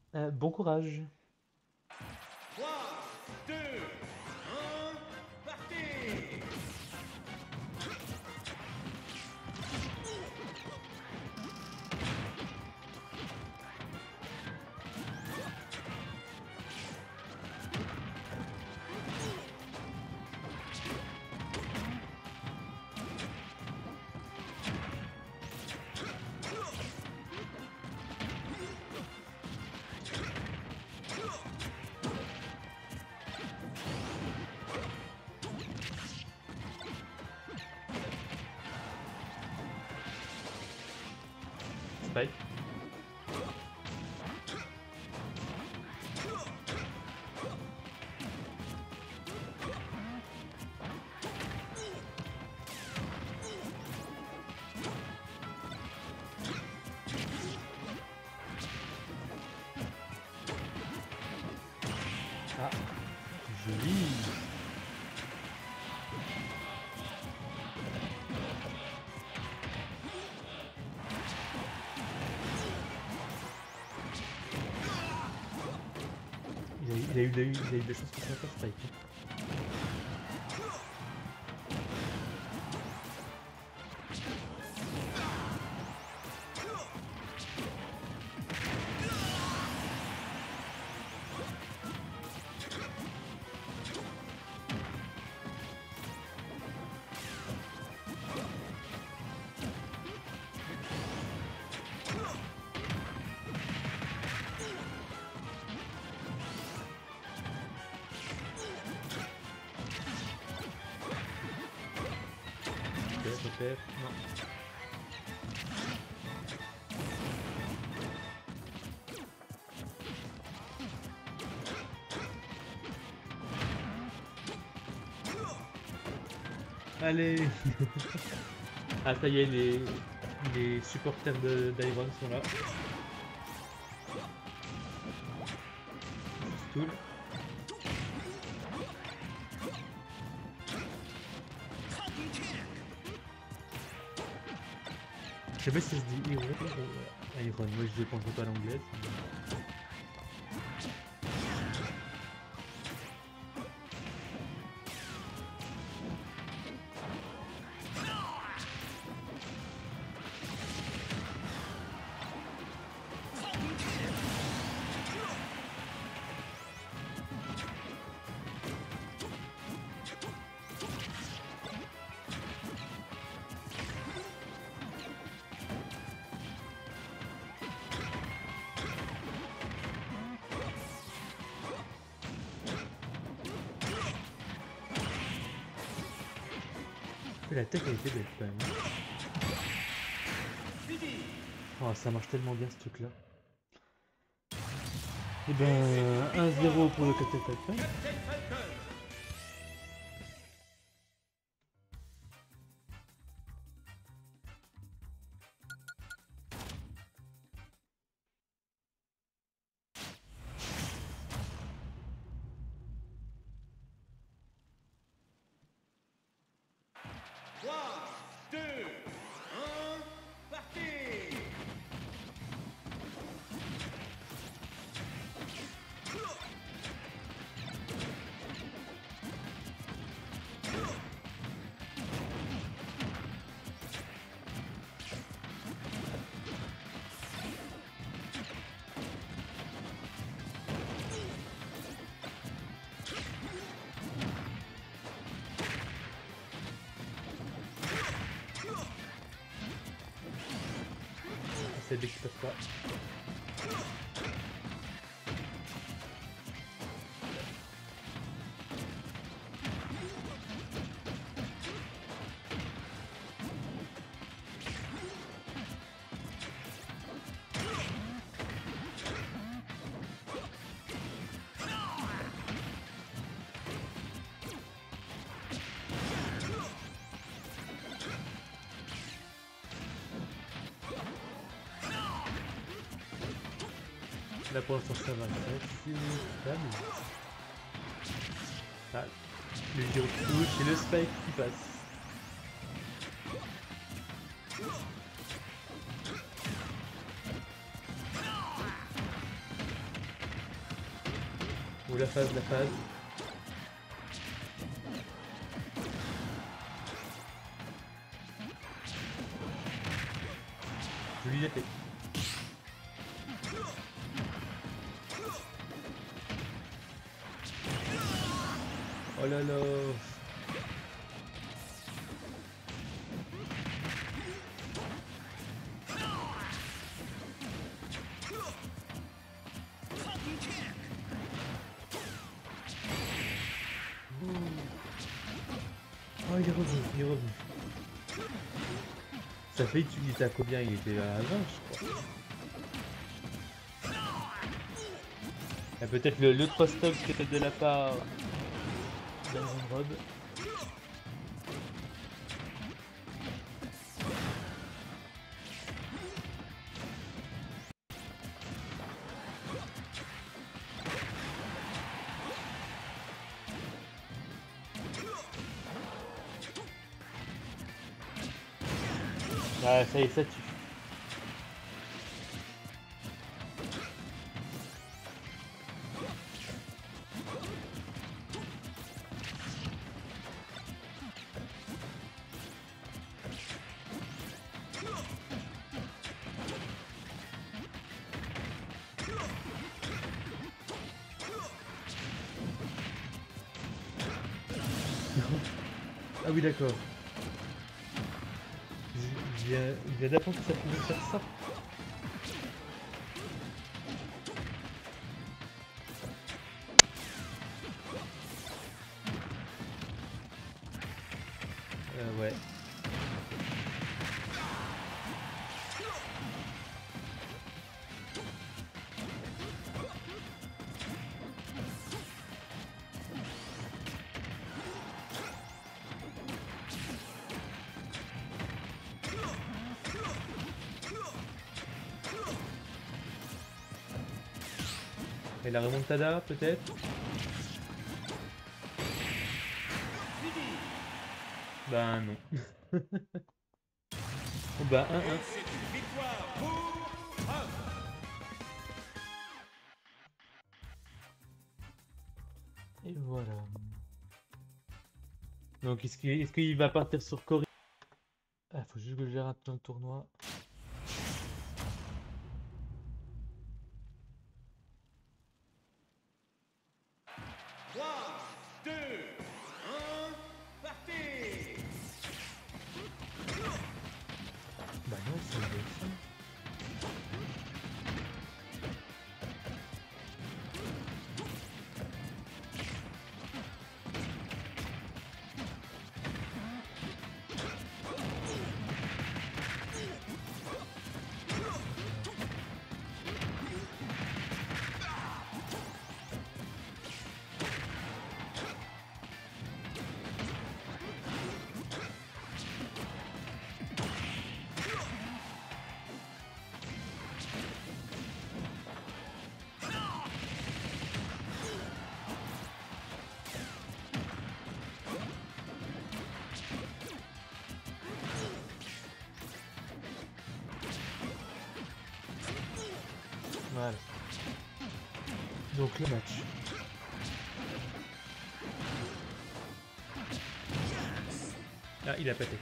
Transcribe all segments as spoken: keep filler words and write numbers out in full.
Euh, bon courage. trois, deux, un, partez! Spike. Ah, joli. Il a, il a eu, de- il a eu des chances pour ça, Spike. Ok, repère. Non. Allez. Ah, ça y est, les, les supporters de d'Iron sont là. Stool. Je sais pas si ça se dit Iron ou Iron. Moi, je ne comprends pas l'anglais. La tech a été belle quand même. Oh, ça marche tellement bien ce truc là. Et ben un zéro pour le Captain Falcon. Captain Falcon! trois, deux, un, partez! C'est dès qu'il passe pas. Là pour l'instant ça va, c'est stable. Ah, le gyro touche et le spike qui passe. la phase, la phase. Je lui ai fait. Oh là là. Oh, il est revenu, il est revenu. Ça fait, tu dis, à combien il était à vingt, je crois. Ah, peut-être le, le trois stop qui était de la part d'Iron Rob. Ah, ça y est, ça tue. Ah oui, d'accord. Je viens, je viens d'apprendre que ça pouvait faire ça. Euh, ouais. Et la remontada, peut-être? Ben non. Oh, bah un un. C'est une victoire pour Rob. Et voilà. Donc est-ce qu'il est-ce qu'il va partir sur Cory? Ah, faut juste que je gère un peu le tournoi. trois, deux, un, partez. Bah non, c'est le ça. Voilà. Donc le match. Ah, il a pété.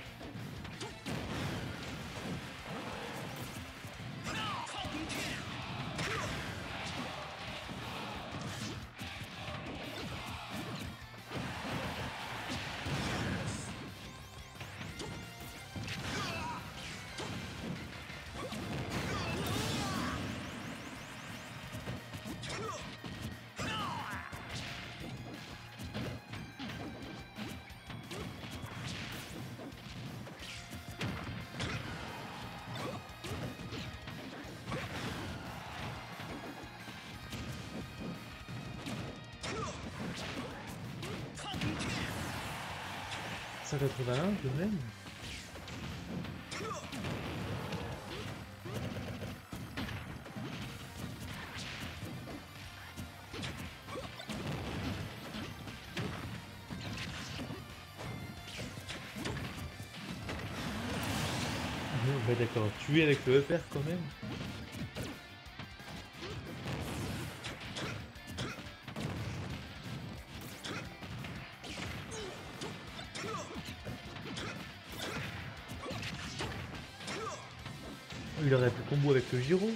cent quatre-vingt-un tout de même. Ouais, d'accord, tuer avec le E P R quand même. Il aurait pu combo avec le Giro.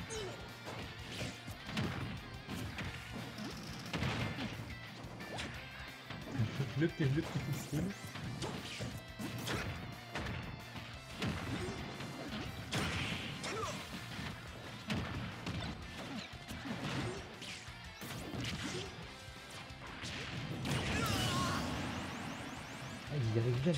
Le petit, le petit piscine. Ah, il y arrive bien.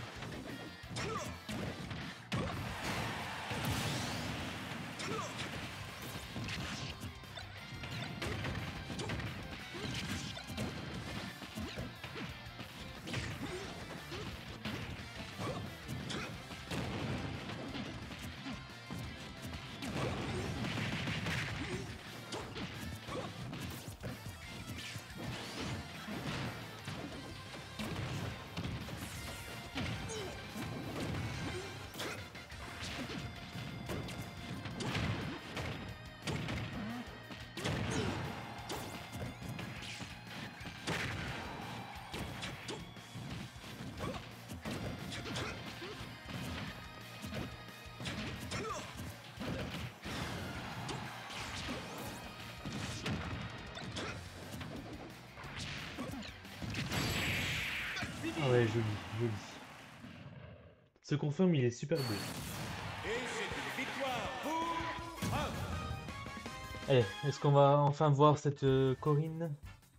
Ah ouais, joli, joli. Se confirme, il est super beau. Et c'est une victoire pour un. Allez, est-ce qu'on va enfin voir cette euh, Corinne?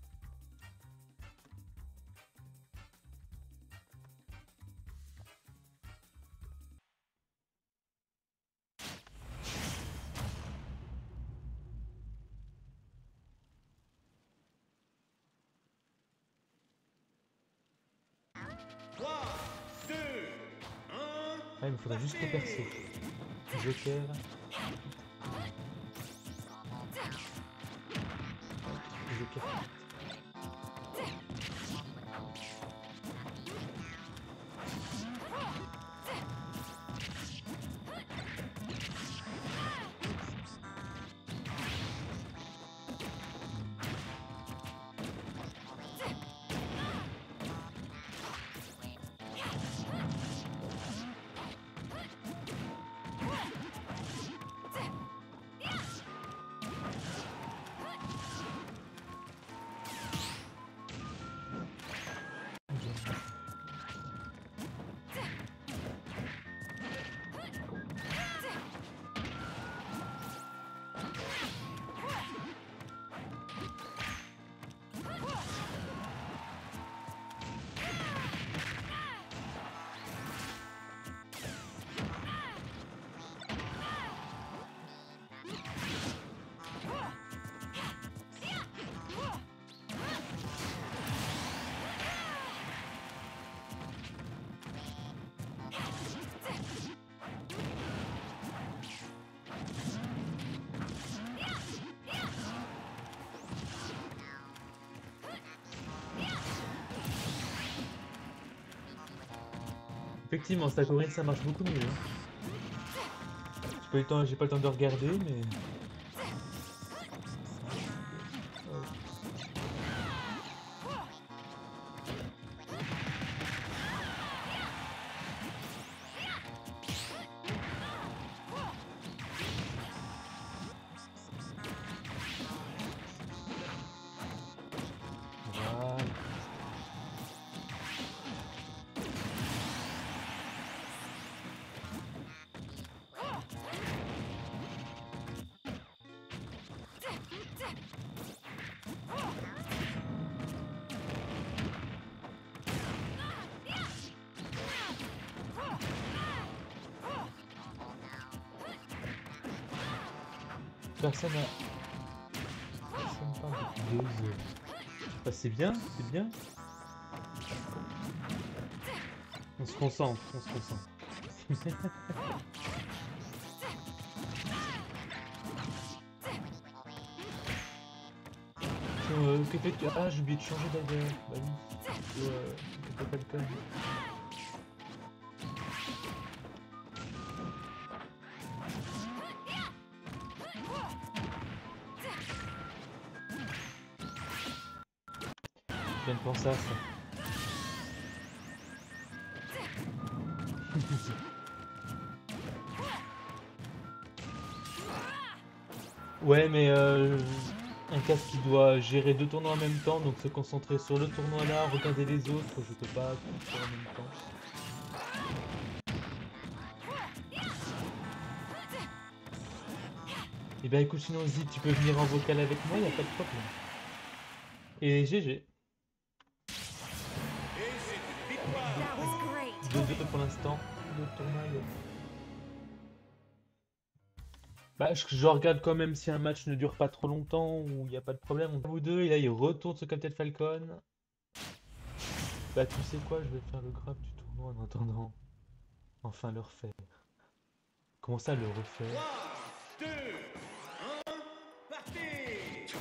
trois, deux, un. Ah, il me faudrait juste le perso. Joker. Joker. Effectivement, sa Corinne, ça marche beaucoup mieux. Hein. J'ai pas eu le temps, j'ai pas le temps de regarder, mais. Voilà. Personne a... Personne parle depuis deux heures. Bah, c'est bien, c'est bien. On se concentre, on se concentre. euh, que fais-tu? Ah, j'ai oublié de changer d'ailleurs. Bah oui. Euh, c'était pas le cas. Je viens de penser à ça. Ouais, mais euh, un casque qui doit gérer deux tournois en même temps, donc se concentrer sur le tournoi là, regarder les autres, je peux pas tout faire en même temps. Et ben écoute, sinon Zid, tu peux venir en vocal avec moi, y a pas de problème. Et G G. Et c'est une victoire That was pour great. deux deux pour l'instant. Le tournoi, il est- Bah, je, je regarde quand même si un match ne dure pas trop longtemps ou il n'y a pas de problème. On vous deux, et là il retourne sur Captain Falcon. Bah, tu sais quoi, je vais faire le graphe du tournoi en attendant. Enfin le refaire. Comment ça le refaire? trois, deux, un, partez!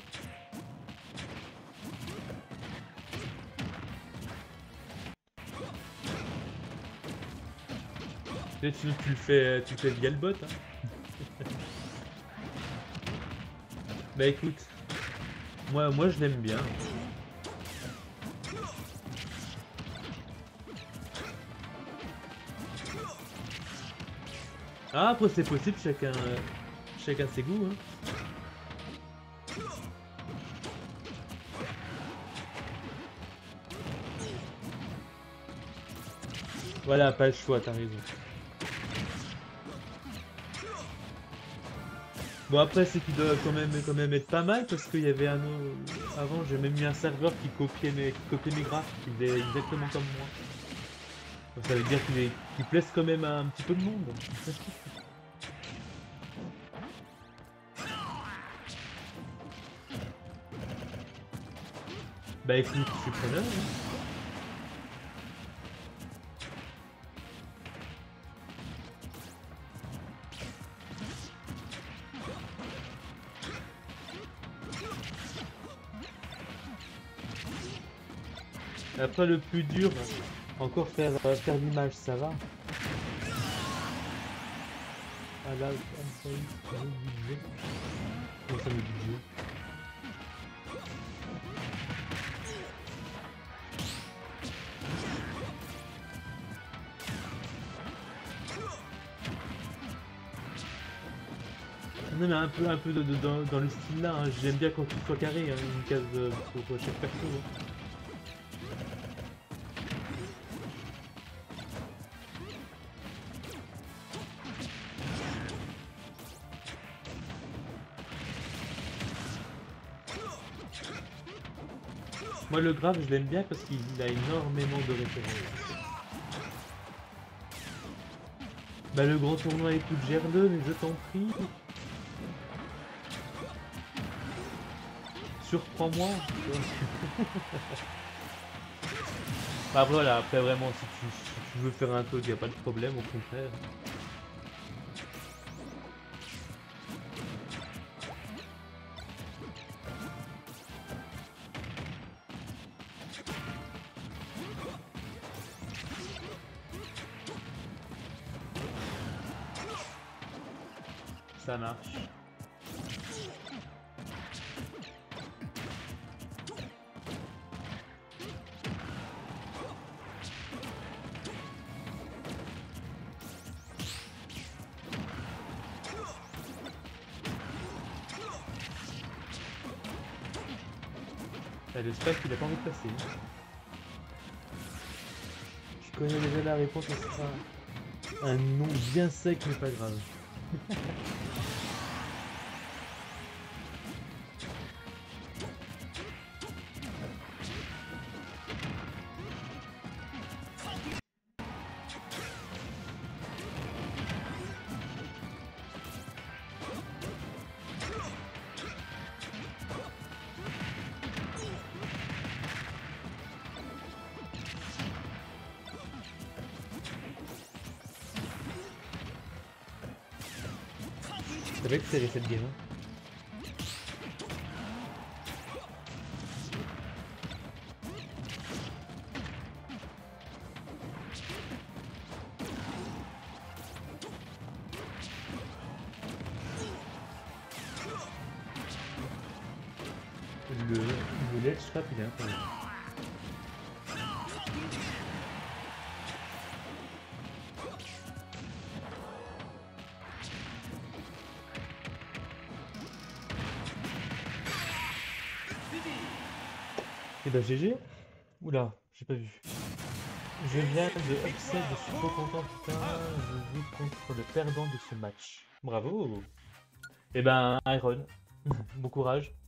Peut-être sinon tu le fais, tu le fais via le bot. Hein. Bah écoute, moi, moi je l'aime bien. Ah, après c'est possible, chacun, euh, chacun ses goûts. Hein. Voilà, pas le choix, t'as raison. Bon après c'est qu'il doit quand même, quand même être pas mal parce qu'il y avait un autre... Avant j'ai même mis un serveur qui copiait mes, qui copiait mes graphes, qui faisait exactement comme moi. Donc ça veut dire qu'il est... qu'il plaise quand même à un petit peu de monde. Bah écoute, je suis preneur. Hein. Après le plus dur, encore faire, euh, faire l'image, ça va. Ah là, ça y est, ça me budget. Comment ça me budget? Non mais un peu, un peu de, de- dans, dans le style là, hein. J'aime bien quand tout soit carré, hein, une case euh, pour, pour chaque perso. Hein. Moi le graphe je l'aime bien parce qu'il a énormément de références. Bah le grand tournoi écoute gère-le mais je t'en prie. Surprends-moi. Bah après voilà, après vraiment si tu, si tu veux faire un truc, y a pas de problème, au contraire. Ça marche. Ah, j'espère qu'il a pas envie de passer. Je connais déjà la réponse, ça sera un nom bien sec mais pas grave. C'est vrai que c'est cette game. Hein. Le, le ledge trap il est incroyable. Et bah G G. Oula, j'ai pas vu. Je viens de upset, je suis trop content, putain. Je joue contre le perdant de ce match. Bravo. Et ben Iron, bon courage.